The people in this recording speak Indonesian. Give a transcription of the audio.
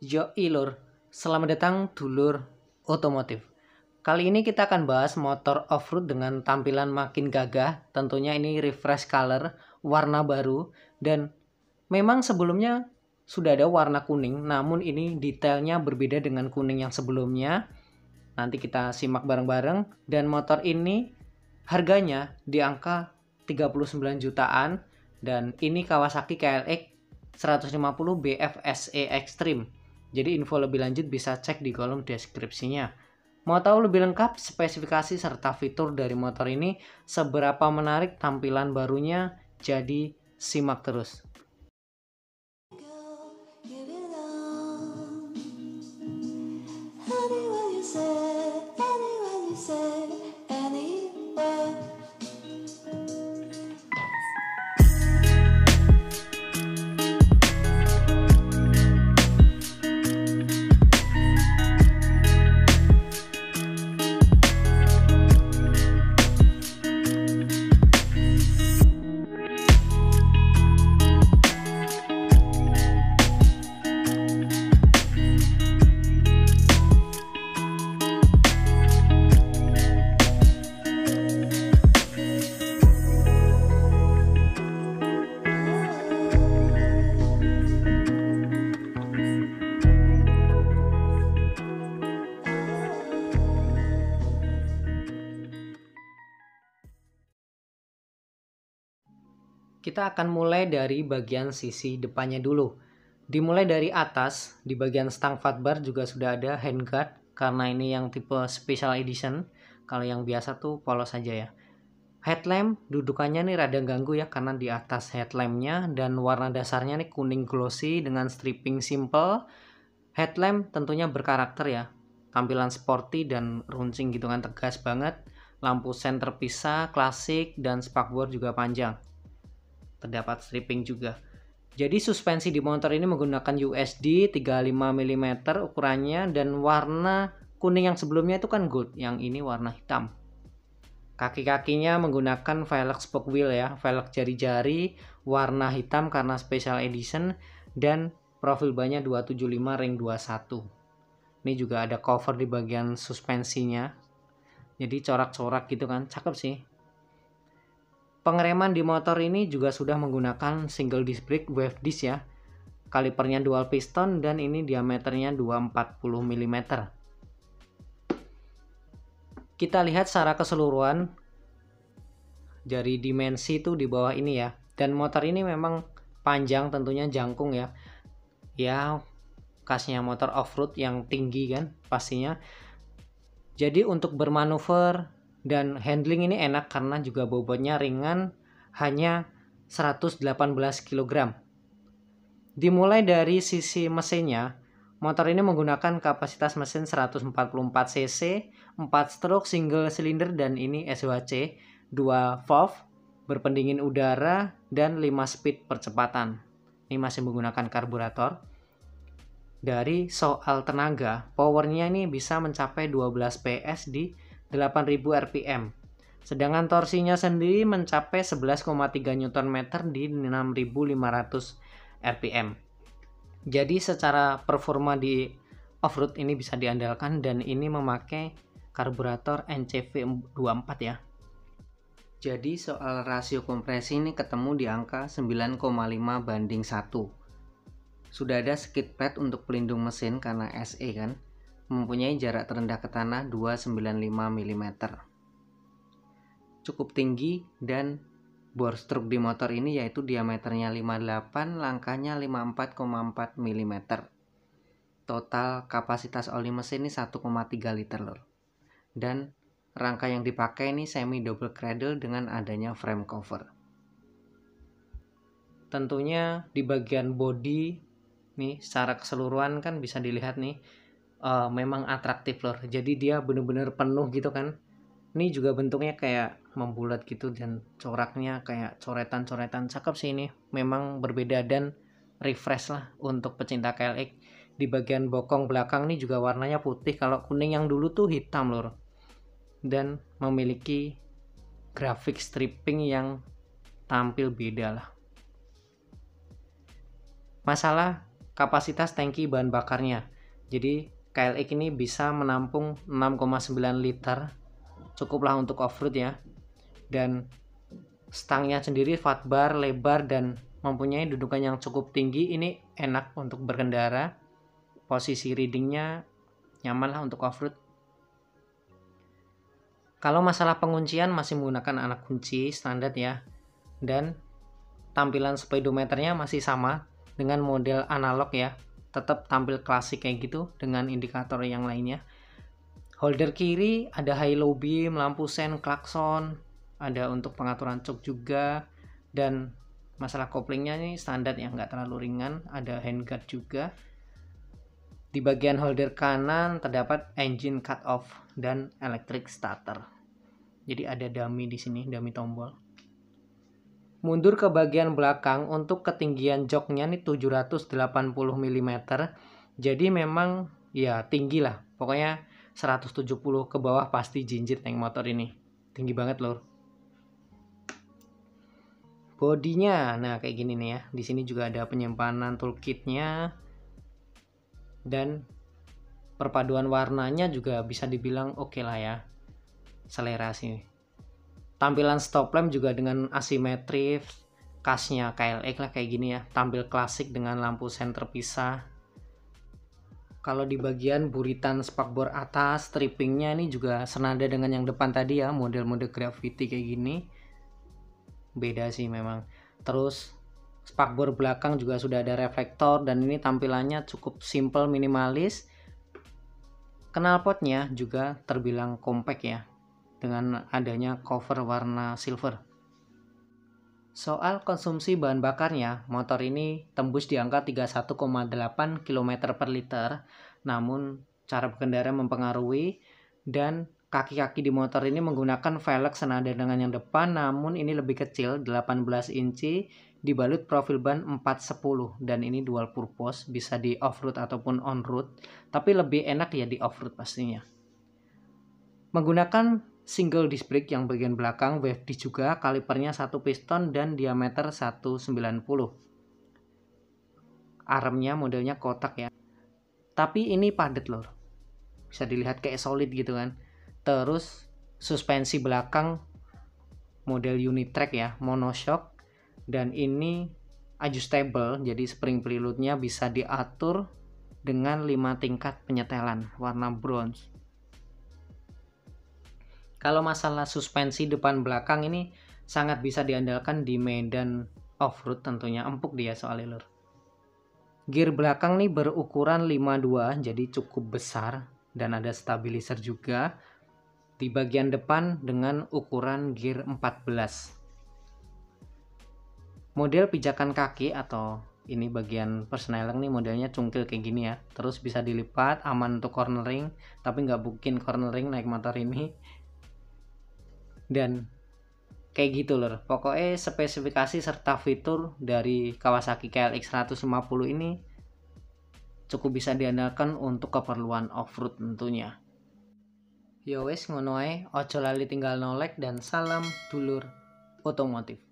Yoi lur, selamat datang dulur otomotif. Kali ini kita akan bahas motor off-road dengan tampilan makin gagah. Tentunya ini refresh color, warna baru. Dan memang sebelumnya sudah ada warna kuning, namun ini detailnya berbeda dengan kuning yang sebelumnya. Nanti kita simak bareng-bareng. Dan motor ini harganya di angka 39 jutaan. Dan ini Kawasaki KLX 150 BFSE Extreme. Jadi info lebih lanjut bisa cek di kolom deskripsinya. Mau tahu lebih lengkap spesifikasi serta fitur dari motor ini, seberapa menarik tampilan barunya, jadi simak terus. Kita akan mulai dari bagian sisi depannya dulu. Dimulai dari atas, di bagian stang fatbar juga sudah ada handguard, karena ini yang tipe special edition. Kalau yang biasa tuh polos saja ya. Headlamp dudukannya nih rada ganggu ya, karena di atas headlampnya, dan warna dasarnya nih kuning glossy dengan stripping simple. Headlamp tentunya berkarakter ya, tampilan sporty dan runcing gitu kan, tegas banget. Lampu sen terpisah, klasik, dan spakbor juga panjang. Terdapat stripping juga. Jadi suspensi di motor ini menggunakan USD 35 mm ukurannya, dan warna kuning yang sebelumnya itu kan gold, yang ini warna hitam. Kaki-kakinya menggunakan velg spoke wheel ya, velg jari-jari warna hitam karena special edition, dan profil bannya 275 ring 21. Ini juga ada cover di bagian suspensinya. Jadi corak-corak gitu kan, cakep sih. Pengereman di motor ini juga sudah menggunakan single disc brake wave disc ya. Kalipernya dual piston dan ini diameternya 240 mm. Kita lihat secara keseluruhan dari dimensi itu di bawah ini ya. Dan motor ini memang panjang, tentunya jangkung ya. Ya, khasnya motor off-road yang tinggi kan pastinya. Jadi untuk bermanuver dan handling ini enak karena juga bobotnya ringan, hanya 118 kg. Dimulai dari sisi mesinnya, motor ini menggunakan kapasitas mesin 144 cc, 4 stroke single cylinder, dan ini SHC, 2 valve, berpendingin udara, dan 5 speed percepatan. Ini masih menggunakan karburator. Dari soal tenaga, powernya ini bisa mencapai 12 PS di 8000 rpm. Sedangkan torsinya sendiri mencapai 11,3 Nm di 6500 rpm. Jadi secara performa di off-road ini bisa diandalkan, dan ini memakai karburator NCV24 ya. Jadi soal rasio kompresi ini ketemu di angka 9,5 banding 1. Sudah ada skid plate untuk pelindung mesin karena SE kan. Mempunyai jarak terendah ke tanah 295 mm. Cukup tinggi, dan bore stroke di motor ini yaitu diameternya 58, langkahnya 54,4 mm. Total kapasitas oli mesin ini 1,3 liter lor. Dan rangka yang dipakai ini semi double cradle dengan adanya frame cover. Tentunya di bagian body nih secara keseluruhan kan bisa dilihat nih, memang atraktif lor. Jadi dia bener-bener penuh gitu kan. Ini juga bentuknya kayak membulat gitu, dan coraknya kayak coretan-coretan, cakep sih ini. Memang berbeda dan refresh lah untuk pecinta KLX. Di bagian bokong belakang nih juga warnanya putih. Kalau kuning yang dulu tuh hitam lor. Dan memiliki grafik stripping yang tampil beda lah. Masalah kapasitas tangki bahan bakarnya. Jadi KLX ini bisa menampung 6,9 liter, cukuplah untuk off-road ya. Dan stangnya sendiri fat bar, lebar, dan mempunyai dudukan yang cukup tinggi. Ini enak untuk berkendara, posisi readingnya nyaman lah untuk off-road. Kalau masalah penguncian masih menggunakan anak kunci standar ya, dan tampilan speedometernya masih sama dengan model analog ya, tetap tampil klasik kayak gitu dengan indikator yang lainnya. Holder kiri ada high low beam, lampu sen, klakson, ada untuk pengaturan cok juga, dan masalah koplingnya ini standar ya, nggak terlalu ringan, ada handguard juga. Di bagian holder kanan terdapat engine cut off dan electric starter. Jadi ada dummy di sini, dummy tombol. Mundur ke bagian belakang untuk ketinggian joknya nih 780 mm. Jadi memang ya tinggi lah. Pokoknya 170 ke bawah pasti jinjit naik motor ini. Tinggi banget lor. Bodinya nah kayak gini nih ya. Di sini juga ada penyimpanan toolkitnya. Dan perpaduan warnanya juga bisa dibilang oke lah ya. Selera sih. Tampilan stop lamp juga dengan asimetris, khasnya KLX lah kayak gini ya, tampil klasik dengan lampu sen terpisah. Kalau di bagian buritan spakbor atas, strippingnya ini juga senada dengan yang depan tadi ya, model-model Gravity kayak gini. Beda sih memang. Terus spakbor belakang juga sudah ada reflektor dan ini tampilannya cukup simple minimalis. Knalpotnya juga terbilang compact ya, dengan adanya cover warna silver. Soal konsumsi bahan bakarnya, motor ini tembus di angka 31,8 km per liter, namun cara berkendara mempengaruhi, dan kaki-kaki di motor ini menggunakan velg senada dengan yang depan, namun ini lebih kecil, 18 inci, dibalut profil ban 410, dan ini dual purpose, bisa di off-road ataupun on-road, tapi lebih enak ya di off-road pastinya. Menggunakan single disc brake yang bagian belakang, wave disc juga, kalipernya 1 piston dan diameter 190. Armnya modelnya kotak ya. Tapi ini padat lor. Bisa dilihat kayak solid gitu kan. Terus suspensi belakang model unitrack ya, monoshock, dan ini adjustable, jadi spring preloadnya bisa diatur dengan 5 tingkat penyetelan warna bronze. Kalau masalah suspensi depan belakang ini sangat bisa diandalkan di medan off-road, tentunya empuk dia soalnya lur. Gear belakang nih berukuran 52, jadi cukup besar dan ada stabilizer juga. Di bagian depan dengan ukuran gear 14. Model pijakan kaki atau ini bagian persneling nih modelnya cungkil kayak gini ya. Terus bisa dilipat, aman untuk cornering, tapi nggak mungkin cornering naik motor ini. Dan kayak gitu lor, pokoknya spesifikasi serta fitur dari Kawasaki KLX 150 ini cukup bisa diandalkan untuk keperluan off-road tentunya. Yo wes ngono ae, ojo lali tinggal nolek dan salam dulur otomotif.